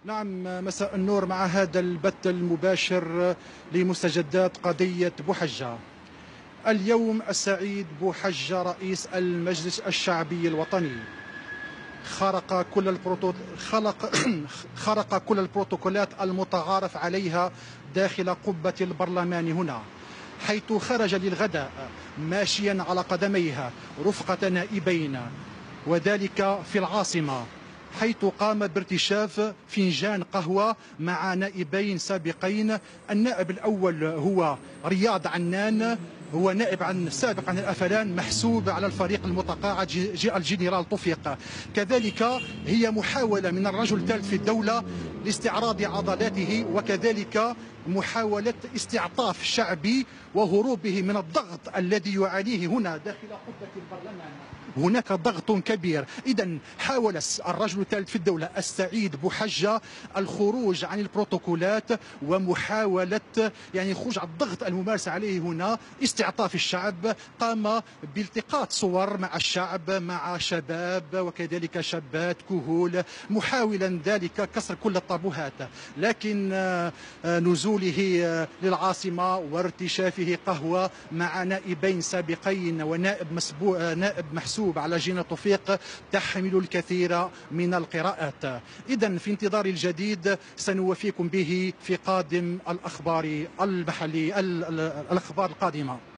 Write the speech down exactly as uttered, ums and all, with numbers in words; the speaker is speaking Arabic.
نعم، مساء النور. مع هذا البث المباشر لمستجدات قضية بوحجة. اليوم السعيد بوحجة رئيس المجلس الشعبي الوطني خرق كل البروتو... خلق... خرق كل البروتوكولات المتعارف عليها داخل قبة البرلمان هنا، حيث خرج للغداء ماشيا على قدميها رفقة نائبين، وذلك في العاصمة، حيث قام بارتشاف فنجان قهوة مع نائبين سابقين. النائب الأول هو رياض عنان، هو نائب عن سابق عن الأفلان، محسوب على الفريق المتقاعد الجنرال توفيق. كذلك هي محاولة من الرجل الثالث في الدولة لاستعراض عضلاته، وكذلك محاولة استعطاف شعبي وهروبه من الضغط الذي يعانيه هنا داخل قبة البرلمان. هناك ضغط كبير. إذن حاول الرجل الثالث في الدولة السعيد بوحجة الخروج عن البروتوكولات ومحاولة يعني خروج عن الضغط الممارس عليه هنا، استعطاف الشعب. قام بالتقاط صور مع الشعب، مع شباب وكذلك شابات كهول، محاولا ذلك كسر كل الطابوهات. لكن نزوله للعاصمة وارتشافه قهوة مع نائبين سابقين ونائب مسبوق نائب محسوب على جنرال توفيق تحمل الكثير من القراءات. إذن في انتظار الجديد سنوفيكم به في قادم الأخبار المحلي الأخبار القادمة.